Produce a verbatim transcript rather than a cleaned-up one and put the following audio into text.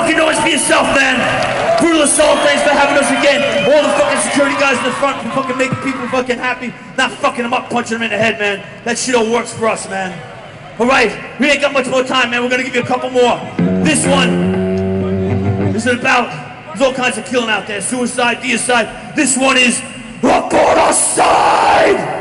fucking noise for yourself, man. Brutal Assault, thanks for having us again. All the fucking security guys in the front for fucking making people fucking happy. Not fucking them up, punching them in the head, man. That shit all works for us, man. Alright, we ain't got much more time, man. We're gonna give you a couple more. This one is about, there's all kinds of killing out there. Suicide, deicide. This one is Aborticide!